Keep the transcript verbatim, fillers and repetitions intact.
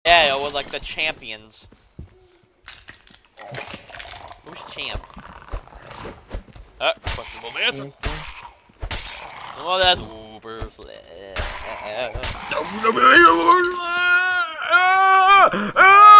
Yeah, with like the champions. Who's champ? Uh, questionable answer. Well, that's Uber Slash.